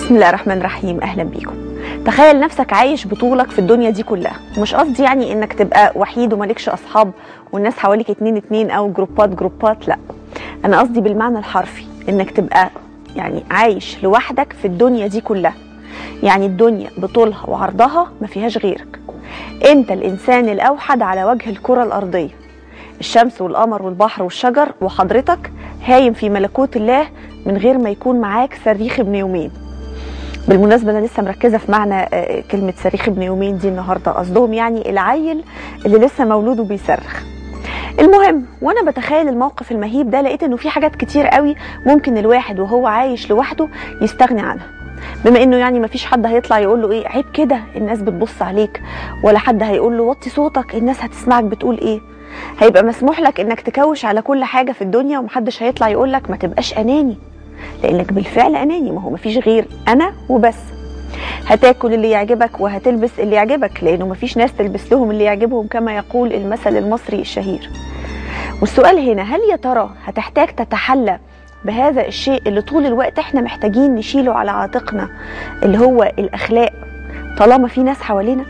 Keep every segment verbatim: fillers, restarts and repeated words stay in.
بسم الله الرحمن الرحيم. اهلا بيكم. تخيل نفسك عايش بطولك في الدنيا دي كلها، ومش قصدي يعني انك تبقى وحيد ومالكش اصحاب والناس حواليك اتنين اتنين او جروبات جروبات، لا، انا قصدي بالمعنى الحرفي انك تبقى يعني عايش لوحدك في الدنيا دي كلها. يعني الدنيا بطولها وعرضها ما فيهاش غيرك، انت الانسان الاوحد على وجه الكرة الارضية، الشمس والقمر والبحر والشجر، وحضرتك هايم في ملكوت الله من غير ما يكون معاك صريخ ابن يومين. بالمناسبة أنا لسه مركزة في معنى كلمة صريخ ابن يومين دي النهاردة، قصدهم يعني العيل اللي لسه مولود وبيصرخ. المهم، وأنا بتخيل الموقف المهيب ده لقيت إنه في حاجات كتير قوي ممكن الواحد وهو عايش لوحده يستغني عنها، بما إنه يعني مفيش حد هيطلع يقول له إيه عيب كده الناس بتبص عليك، ولا حد هيقول له وطي صوتك الناس هتسمعك بتقول إيه. هيبقى مسموح لك إنك تكوش على كل حاجة في الدنيا، ومحدش هيطلع يقول لك ما تبقاش أناني، لانك بالفعل اناني، ما هو مفيش غير انا وبس. هتاكل اللي يعجبك وهتلبس اللي يعجبك، لانه مفيش ناس تلبس لهم اللي يعجبهم كما يقول المثل المصري الشهير. والسؤال هنا، هل يا ترى هتحتاج تتحلى بهذا الشيء اللي طول الوقت احنا محتاجين نشيله على عاتقنا، اللي هو الاخلاق، طالما في ناس حوالينا؟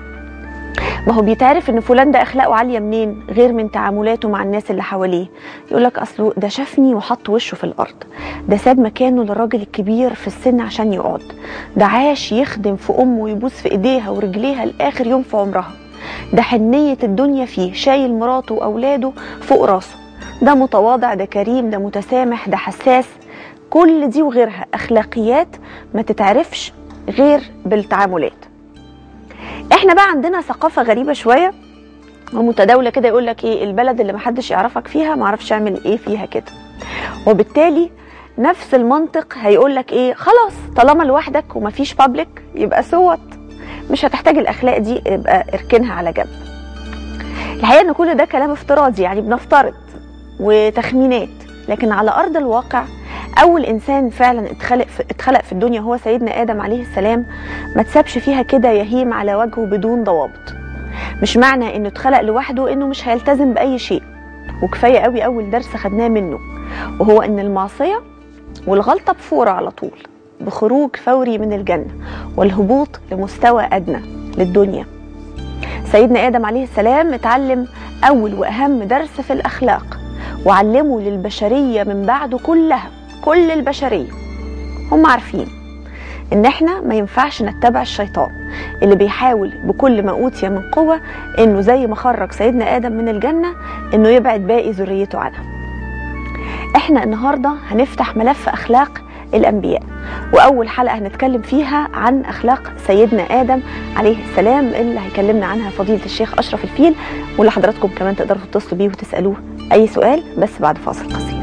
ما هو بيتعرف ان فلان ده اخلاقه عاليه منين غير من تعاملاته مع الناس اللي حواليه. يقول لك اصله ده شافني وحط وشه في الارض، ده ساب مكانه للراجل الكبير في السن عشان يقعد، ده عاش يخدم في امه ويبوس في ايديها ورجليها لاخر يوم في عمرها، ده حنيه الدنيا فيه، شايل مراته واولاده فوق راسه، ده متواضع، ده كريم، ده متسامح، ده حساس. كل دي وغيرها اخلاقيات ما تتعرفش غير بالتعاملات. احنا بقى عندنا ثقافه غريبه شويه ومتداوله كده، يقول لك ايه البلد اللي محدش يعرفك فيها ما اعرفش اعمل ايه فيها كده. وبالتالي نفس المنطق هيقول لك ايه، خلاص طالما لوحدك ومفيش بابليك يبقى سوت، مش هتحتاج الاخلاق دي، يبقى اركنها على جنب. الحقيقه ان كل ده كلام افتراضي، يعني بنفترض وتخمينات، لكن على ارض الواقع اول انسان فعلا اتخلق في اتخلق في الدنيا هو سيدنا ادم عليه السلام، ما تسابش فيها كده يهيم على وجهه بدون ضوابط. مش معنى انه اتخلق لوحده انه مش هيلتزم باي شيء، وكفايه قوي اول درس خدناه منه، وهو ان المعصيه والغلطه بفوره على طول، بخروج فوري من الجنه والهبوط لمستوى ادنى للدنيا. سيدنا ادم عليه السلام اتعلم اول واهم درس في الاخلاق، وعلمه للبشريه من بعده كلها، كل البشريه هم عارفين ان احنا ما ينفعش نتبع الشيطان اللي بيحاول بكل ما اوتي من قوه انه زي ما خرج سيدنا ادم من الجنه انه يبعد باقي ذريته عنها. احنا النهارده هنفتح ملف اخلاق الانبياء، واول حلقه هنتكلم فيها عن اخلاق سيدنا ادم عليه السلام، اللي هيكلمنا عنها فضيله الشيخ اشرف الفيل، واللي حضراتكم كمان تقدروا تتصلوا بيه وتسالوه اي سؤال، بس بعد فاصل قصير.